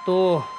तो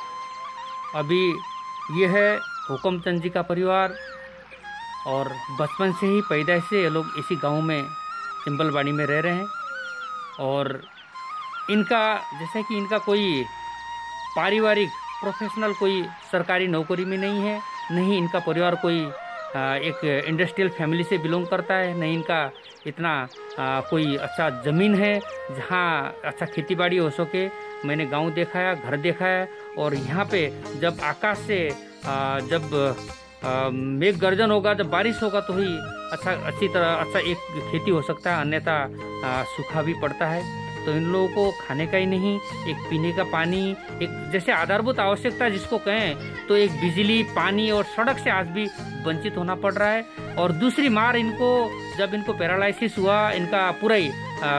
अभी ये है हुकमचंद जी का परिवार, और बचपन से ही पैदाइश से ये लोग इसी गांव में चिंबलवाड़ी में रह रहे हैं। और इनका जैसे कि इनका कोई पारिवारिक प्रोफेशनल कोई सरकारी नौकरी में नहीं है, नहीं इनका परिवार कोई एक इंडस्ट्रियल फैमिली से बिलोंग करता है, नहीं इनका इतना कोई अच्छा ज़मीन है जहाँ अच्छा खेतीबाड़ी हो सके। मैंने गांव देखा है, घर देखा है, और यहाँ पे जब आकाश से जब मेघ गर्जन होगा, जब बारिश होगा तो ही अच्छी तरह अच्छा एक खेती हो सकता है, अन्यथा सूखा भी पड़ता है। तो इन लोगों को खाने का ही नहीं, एक पीने का पानी, एक जैसे आधारभूत आवश्यकता जिसको कहें, तो एक बिजली, पानी और सड़क से आज भी वंचित होना पड़ रहा है। और दूसरी मार इनको, जब इनको पैरालिसिस हुआ, इनका पूरा ही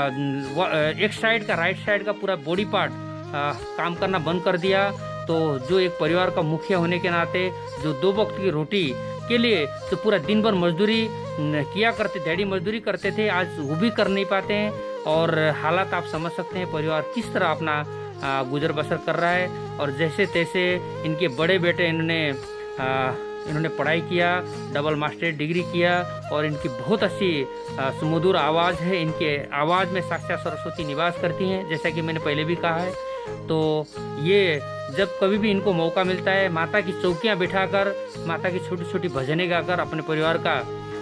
एक साइड का, राइट साइड का पूरा बॉडी पार्ट काम करना बंद कर दिया। तो जो एक परिवार का मुखिया होने के नाते, जो 2 वक्त की रोटी के लिए तो पूरा दिन भर मजदूरी किया करते, दिहाड़ी मजदूरी करते थे, आज वो भी कर नहीं पाते हैं। और हालात आप समझ सकते हैं परिवार किस तरह अपना गुजर बसर कर रहा है। और जैसे तैसे इनके बड़े बेटे इन्होंने पढ़ाई किया, डबल मास्टरेट डिग्री किया, और इनकी बहुत अच्छी सुमधुर आवाज़ है। इनके आवाज़ में साक्षात सरस्वती निवास करती हैं, जैसा कि मैंने पहले भी कहा है। तो ये जब कभी भी इनको मौका मिलता है, माता की चौकियाँ बिठाकर, माता की छोटी छोटी भजनें गाकर अपने परिवार का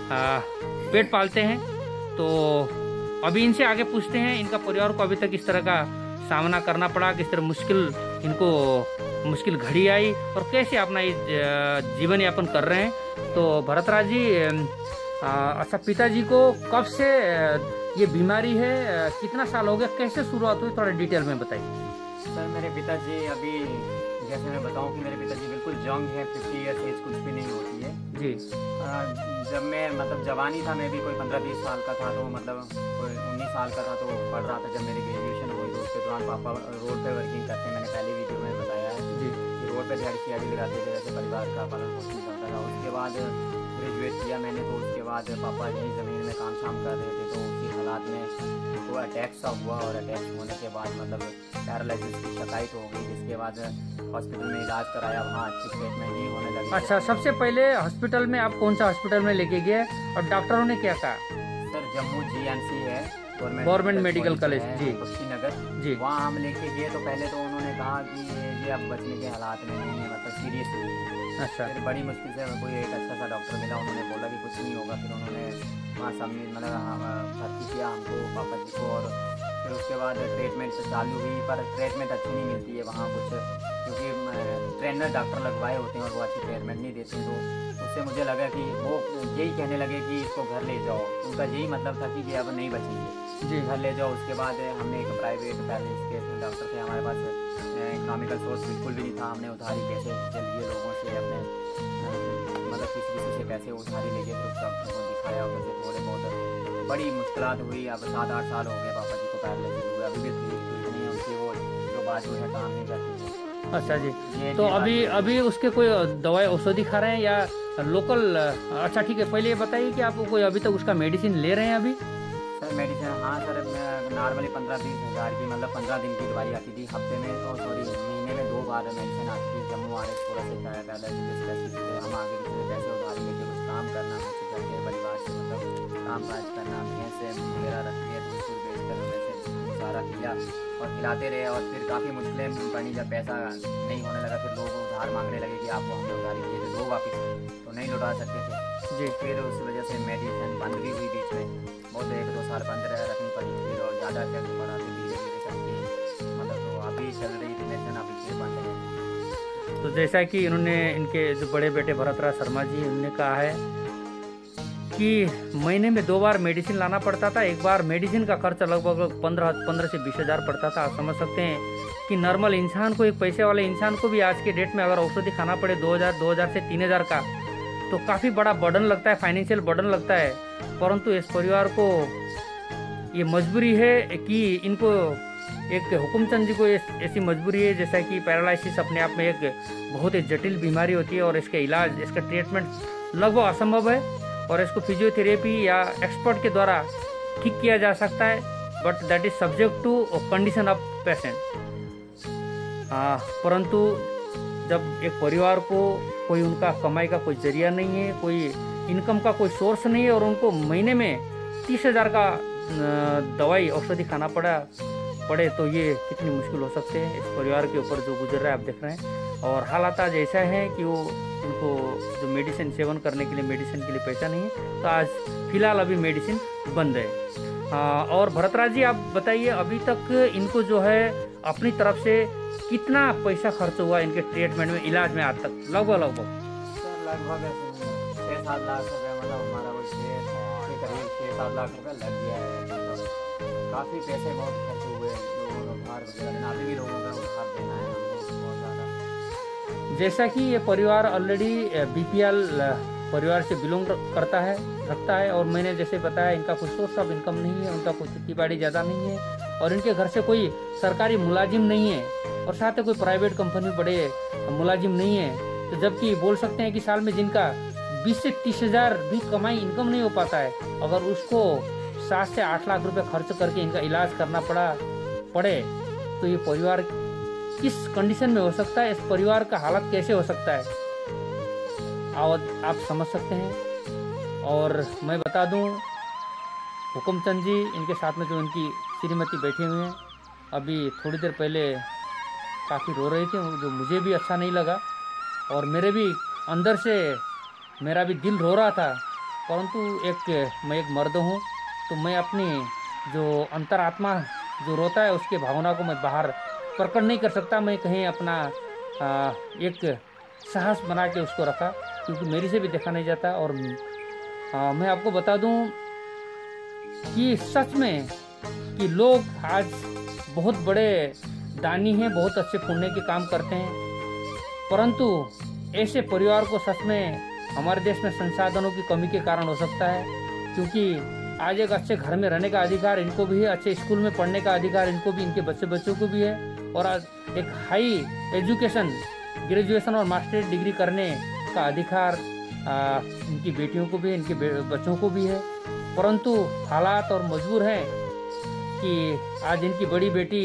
पेट पालते हैं। तो अभी इनसे आगे पूछते हैं, इनका परिवार को अभी तक इस तरह का सामना करना पड़ा, किस तरह मुश्किल घड़ी आई, और कैसे अपना जीवन यापन कर रहे हैं। तो भरतराज जी, अच्छा पिताजी को कब से ये बीमारी है, कितना साल हो गया, कैसे शुरुआत हुई, थोड़ा डिटेल में बताइए। सर मेरे पिताजी अभी, जैसे मैं बताऊं कि मेरे पिताजी बिल्कुल यंग है, 50 ईयर्स एज कुछ भी नहीं होती है जी। जब मैं मतलब जवानी था, मैं भी कोई 15-20 साल का था, तो मतलब कोई 19 साल का था, तो पढ़ रहा था जब मेरी ग्रेजुएशन हुई। तो उसके दौरान पापा रोड पे वर्किंग करते हैं, मैंने पहले वीडियो में बताया है जी, कि रोड पे दिहाड़ी लगाते थे, वैसे परिवार का पालन पोषण करता था। उसके बाद ग्रेजुएट किया मैंने, तो उसके बाद पापा यहीं ज़मीन में काम शाम कर रहे थे, तो उसी हालात में तो अटैक सा हुआ, और अटैक होने के बाद मतलब पैरालिसिस की शिकायत हो गई, जिसके बाद हॉस्पिटल में इलाज कराया, वहाँ अच्छी ट्रीटमेंट नहीं होने लगी। अच्छा, सबसे पहले हॉस्पिटल में आप कौन सा हॉस्पिटल में लेके गए, और डॉक्टरों ने क्या कहा? सर जम्मू GNC है, गवर्नमेंट मेडिकल कॉलेज जी, कुशीनगर जी, वहाँ हम लेके गए। तो पहले तो उन्होंने कहा कि ये अब बचने के हालात में नहीं है, मतलब सीरियस नहीं है। अच्छा। फिर बड़ी मुश्किल से कोई एक अच्छा सा डॉक्टर मिला, उन्होंने बोला कि कुछ नहीं होगा। फिर उन्होंने वहाँ सबमिट मतलब भर्ती किया हमको, पापा जी को, और फिर उसके बाद ट्रीटमेंट चालू हुई, पर ट्रीटमेंट अच्छी नहीं मिलती है वहाँ कुछ, क्योंकि ट्रेनर डॉक्टर लगवाए होते हैं और वो अच्छी ट्रीटमेंट नहीं देते हैं। तो उससे मुझे लगा कि वो यही कहने लगे कि इसको घर ले जाओ, उनका यही मतलब था कि ये अब नहीं बचेंगे जी, घर ले जाओ। उसके बाद हमने एक प्राइवेट पैलेस के डॉक्टर थे, हमारे पास इकोनॉमिकल सोर्स बिल्कुल भी नहीं था, हमने उधारी पैसे लिए लोगों से, अपने मतलब किसी से पैसे उधारी लेके फिर उस डॉक्टर को दिखाया, वैसे थोड़े बहुत बड़ी मुश्किलात हुई। अब 7-8 साल हो गए पापा जी को पैरालिसिस हुए, अभी भी ठीक नहीं है, उनकी वो जो बाजू है काम नहीं करती है। अच्छा जी, तो अभी उसके कोई दवाई औषधि खा रहे हैं या लोकल? अच्छा ठीक है, पहले ये बताइए कि आप कोई अभी तक उसका मेडिसिन ले रहे हैं अभी? सर मेडिसिन, हाँ सर, नॉर्मली 15-20 हज़ार की, मतलब 15 दिन की दवाई आती थी हफ्ते में, तो सॉरी महीने में 2 बार मेडिसिन आती थी। जम्मू RS पूरा से हम आगे किसी से पैसे उधारी लेके कुछ काम करना, घर के परिवार से मतलब काम काज करना, भैंस वगैरह रखी है, दूध बेच कर वैसे गुजारा किया और खिलाते रहे। और फिर काफ़ी मुश्किलें पड़ी, जब पैसा नहीं होने लगा फिर लोग उधार मांगने लगे कि आपको हमने उधारी दिए थे, दो वापस, तो नहीं लौटा सकते थे जी। फिर उस वजह से मेडिसिन बंद भी हुई बीच में, बहुत 1-2 साल बंद रखनी पड़ी, फिर और ज़्यादा इफेक्ट पड़ा, फिर धीरे-धीरे करके मतलब तो अभी चल रही थी मेडिसिन, अभी फिर बंद है। तो जैसा कि इन्होंने, इनके जो बड़े बेटे भरतराज शर्मा जी, उन्होंने कहा है कि महीने में 2 बार मेडिसिन लाना पड़ता था। एक बार मेडिसिन का खर्च लगभग 15 से 20 हज़ार पड़ता था। आप समझ सकते हैं कि नॉर्मल इंसान को, एक पैसे वाले इंसान को भी आज के डेट में अगर औषधि खाना पड़े 2000 से 3000 का, तो काफ़ी बड़ा बर्डन लगता है, फाइनेंशियल बर्डन लगता है। परंतु इस परिवार को ये मजबूरी है कि इनको, एक हुकुमचंद जी को ऐसी मजबूरी है, जैसा कि पैरालिसिस अपने आप में एक बहुत ही जटिल बीमारी होती है और इसके इलाज, इसका ट्रीटमेंट लगभग असंभव है, और इसको फिजियोथेरेपी या एक्सपर्ट के द्वारा ठीक किया जा सकता है, but that is subject to condition of patient. परंतु जब एक परिवार को कोई उनका कमाई का कोई जरिया नहीं है, कोई इनकम का कोई सोर्स नहीं है और उनको महीने में 30,000 का दवाई औषधि खाना पड़े तो ये कितनी मुश्किल हो सकते हैं। इस परिवार के ऊपर जो गुजर रहा है आप देख रहे हैं। और हालात आज ऐसा है कि वो उनको जो मेडिसिन सेवन करने के लिए मेडिसिन के लिए पैसा नहीं है, तो आज फिलहाल अभी मेडिसिन बंद है। और भरतराज जी आप बताइए, अभी तक इनको जो है अपनी तरफ से कितना पैसा खर्च हुआ इनके ट्रीटमेंट में, इलाज में आज तक? लगभग सर लगभग 6-7 लाख रुपये, मतलब हमारा वो 6-7 लाख रुपये लग गया है। मतलब काफ़ी पैसे बहुत खर्च हुए, लोगों को उधार वगैरह देना, अभी भी लोगों का उधार देना है हमको बहुत ज़्यादा। जैसा कि ये परिवार ऑलरेडी BPL परिवार से बिलोंग रखता है और मैंने जैसे बताया इनका कोई सोर्स ऑफ इनकम नहीं है, उनका कोई खेती बाड़ी ज़्यादा नहीं है और इनके घर से कोई सरकारी मुलाजिम नहीं है और साथ ही कोई प्राइवेट कंपनी बड़े मुलाजिम नहीं है। तो जबकि बोल सकते हैं कि साल में जिनका 20 से 30,000 भी कमाई इनकम नहीं हो पाता है, अगर उसको 7 से 8 लाख रुपए खर्च करके इनका इलाज करना पड़े तो ये परिवार किस कंडीशन में हो सकता है, इस परिवार का हालत कैसे हो सकता है आप समझ सकते हैं। और मैं बता दूं, हुकुमचंद जी इनके साथ में जो इनकी श्रीमती बैठी हुई हैं, अभी थोड़ी देर पहले काफ़ी रो रही थी, जो मुझे भी अच्छा नहीं लगा और मेरे भी अंदर से मेरा भी दिल रो रहा था। परंतु मैं एक मर्द हूँ, तो मैं अपनी जो अंतरात्मा जो रोता है उसके भावना को मैं बाहर प्रकट नहीं कर सकता। मैं कहीं अपना एक साहस बना के उसको रखा, क्योंकि मेरे से भी देखा नहीं जाता। और मैं आपको बता दूं कि सच में कि लोग आज बहुत बड़े दानी हैं, बहुत अच्छे पुण्य के काम करते हैं, परंतु ऐसे परिवार को सच में हमारे देश में संसाधनों की कमी के कारण हो सकता है। क्योंकि आज एक अच्छे घर में रहने का अधिकार इनको भी है, अच्छे स्कूल में पढ़ने का अधिकार इनको भी, इनके बच्चों को भी है, और आज एक हाई एजुकेशन ग्रेजुएशन और मास्टर्स डिग्री करने का अधिकार इनकी बेटियों को भी है, इनके बच्चों को भी है। परंतु हालात और मजबूर हैं कि आज इनकी बड़ी बेटी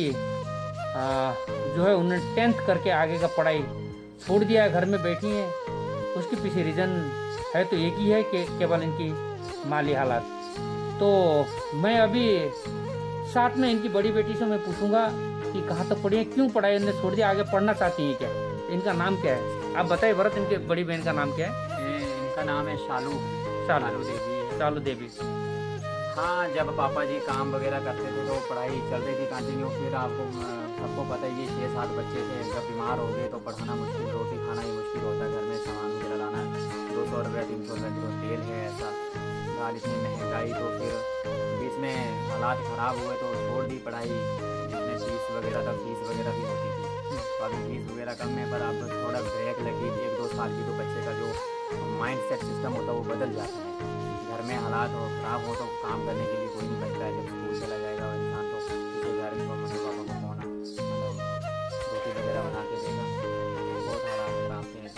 जो है उन्होंने 10th करके आगे का पढ़ाई छोड़ दिया है, घर में बैठी हैं। उसके पीछे रीज़न है तो एक ही है कि केवल इनकी माली हालात। तो मैं अभी साथ में इनकी बड़ी बेटी से मैं पूछूंगा कि कहाँ तक पढ़ी है, क्यों पढ़ाई उन्होंने छोड़ दिया, आगे पढ़ना चाहती है क्या, इनका नाम क्या है आप बताइए भरत। इनके बड़ी बहन का नाम क्या है? इनका नाम है शालू देवी। हाँ, जब पापा जी काम वगैरह करते थे तो पढ़ाई चल रही थी कंटिन्यू। फिर सबको पता ही 6-7 बच्चे थे, जब बीमार हो गए तो पढ़ाना मुश्किल, रोटी खाना ही मुश्किल होता है, घर में सामान वगैरह लाना 200 रुपये 300 रुपये किलो तेल है, ऐसा दाल इतनी महंगाई। तो फिर बीच में हालात ख़राब हुए तो छोड़ दी पढ़ाई। जितने फीस वगैरह भी होती थी, तो अभी फीस वगैरह कम है, पर अब थोड़ा ब्रेक लगी 1-2 साल की, तो बच्चे का जो माइंड सेट सिस्टम होता है वो बदल जाता है। घर में हालात ख़राब हो तो काम करने के लिए कोई नहीं बचता है। जब स्कूल चला जाएगा इंसान तो किसी घर में मम्मी पापा को कौन रोटी वगैरह बना के देगा, बहुत हालात ख़राब थे।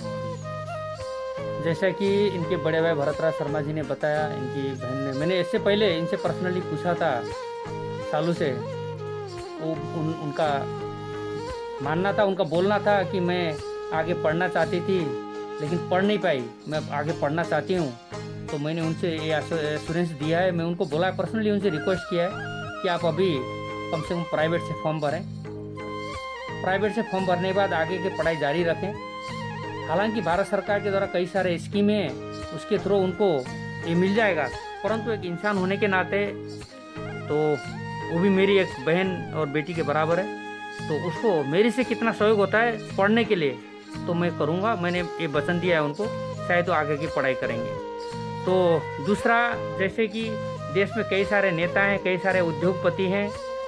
तो जैसा कि इनके बड़े भाई भरतराज शर्मा जी ने बताया, इनकी बहन ने, मैंने इससे पहले इनसे पर्सनली पूछा था सालू से, वो उनका मानना था, उनका बोलना था कि मैं आगे पढ़ना चाहती थी लेकिन पढ़ नहीं पाई, मैं आगे पढ़ना चाहती हूँ। तो मैंने उनसे ये एश्योरेंस दिया है, मैं उनको बोला है, पर्सनली उनसे रिक्वेस्ट किया है कि आप अभी कम से कम प्राइवेट से फॉर्म भरें, प्राइवेट से फॉर्म भरने के बाद आगे की पढ़ाई जारी रखें। हालांकि भारत सरकार के द्वारा कई सारे स्कीमें हैं, उसके थ्रू उनको ये मिल जाएगा, परंतु एक इंसान होने के नाते तो वो भी मेरी एक बहन और बेटी के बराबर है, तो उसको मेरे से कितना सहयोग होता है पढ़ने के लिए तो मैं करूँगा। मैंने ये वचन दिया है उनको, शायद तो आगे की पढ़ाई करेंगे। तो दूसरा, जैसे कि देश में कई सारे नेता हैं, कई सारे उद्योगपति हैं,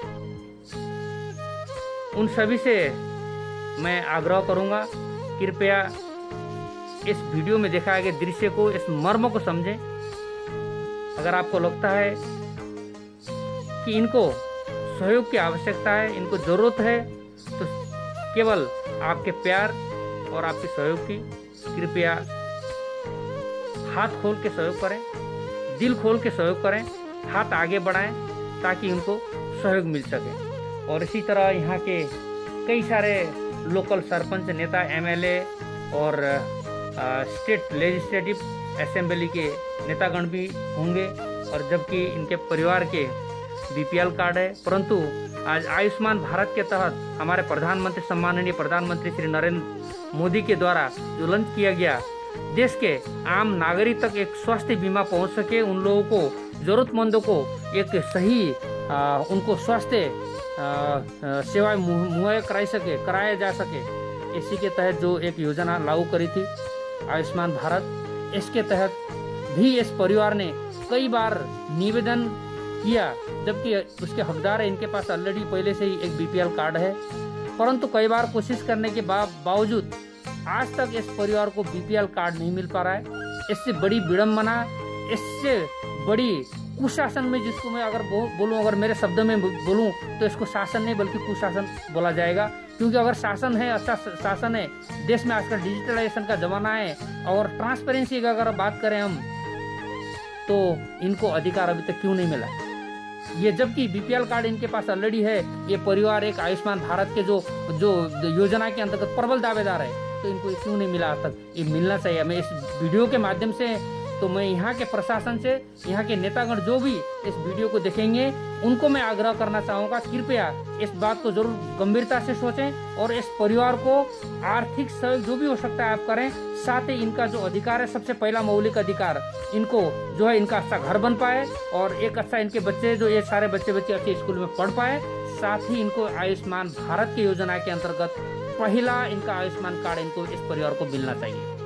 उन सभी से मैं आग्रह करूंगा कृपया इस वीडियो में दिखाए गए दृश्य को, इस मर्म को समझें। अगर आपको लगता है कि इनको सहयोग की आवश्यकता है, इनको ज़रूरत है, तो केवल आपके प्यार और आपके सहयोग की, कृपया हाथ खोल के सहयोग करें, दिल खोल के सहयोग करें, हाथ आगे बढ़ाएं ताकि उनको सहयोग मिल सके। और इसी तरह यहाँ के कई सारे लोकल सरपंच, नेता, एमएलए और स्टेट लेजिस्लेटिव असेंबली के नेतागण भी होंगे, और जबकि इनके परिवार के बीपीएल कार्ड है। परंतु आज आयुष्मान भारत के तहत हमारे प्रधानमंत्री, सम्माननीय प्रधानमंत्री श्री नरेंद्र मोदी के द्वारा जो लॉन्च किया गया, देश के आम नागरिक तक एक स्वास्थ्य बीमा पहुंच सके, उन लोगों को, जरूरतमंदों को एक सही उनको स्वास्थ्य सेवाएं मुहैया कराया जा सके, इसी के तहत जो एक योजना लागू करी थी आयुष्मान भारत, इसके तहत भी इस परिवार ने कई बार निवेदन किया, जबकि उसके हकदार है, इनके पास ऑलरेडी पहले से ही एक बीपीएल कार्ड है, परंतु कई बार कोशिश करने के बावजूद आज तक इस परिवार को बीपीएल कार्ड नहीं मिल पा रहा है। इससे बड़ी विडंबना, इससे बड़ी कुशासन में, जिसको मैं अगर बोलूं, अगर मेरे शब्द में बोलूं तो इसको शासन नहीं बल्कि कुशासन बोला जाएगा, क्योंकि अगर शासन है, अच्छा शासन है, देश में आजकल डिजिटलाइजेशन का जमाना है और ट्रांसपेरेंसी की अगर बात करें हम, तो इनको अधिकार अभी तक क्यों नहीं मिला ये, जबकि बीपीएल कार्ड इनके पास ऑलरेडी है। ये परिवार एक आयुष्मान भारत के जो योजना के अंतर्गत प्रबल दावेदार है, तो इनको क्यों नहीं मिला आज तक? ये मिलना चाहिए। मैं इस वीडियो के माध्यम से, तो मैं यहाँ के प्रशासन से, यहाँ के नेतागण जो भी इस वीडियो को देखेंगे, उनको मैं आग्रह करना चाहूँगा, कृपया इस बात को जरूर गंभीरता से सोचें और इस परिवार को आर्थिक सहयोग जो भी हो सकता है आप करें। साथ ही इनका जो अधिकार है, सबसे पहला मौलिक अधिकार, इनको जो है इनका अच्छा घर बन पाए और एक अच्छा इनके बच्चे, जो ये सारे बच्चे अच्छे स्कूल में पढ़ पाए। साथ ही इनको आयुष्मान भारत की योजना के अंतर्गत पहला इनका आयुष्मान कार्ड इनको इस परिवार को मिलना चाहिए।